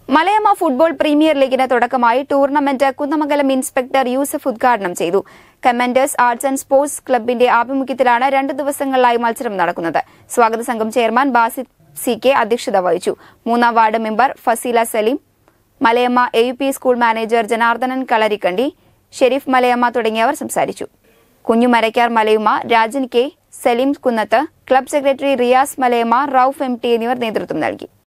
Malayama football premier ലീഗിന് തുടക്കമായി tournament Kunnamangalam inspector Yusuf ഉദ്ഘാടനം ചെയ്തു. കമാൻഡേഴ്സ് ആർട്സ് ആൻഡ് സ്പോർട്സ് ക്ലബിന്റെ ആഭിമുഖ്യത്തിലാണ് 2 ദിവസങ്ങളിലായി മത്സരം നടക്കുന്നത്. സ്വാഗത സംഘം ചെയർമാൻ ബാസിദ് CK അധ്യക്ഷത വഹിച്ചു. 3-ാം ward member Fasila Salim, Malayama AUP school manager Janardhanan Kalarikkandi, Sharif Malayama തുടങ്ങിയവർ സംസാരിച്ചു. Kunhimarakkar Malayuma, Rajan K, Salim Kunnath, club secretary Riyas Malayama, Rauf MT എന്നിവർ നേതൃത്വം നൽകി.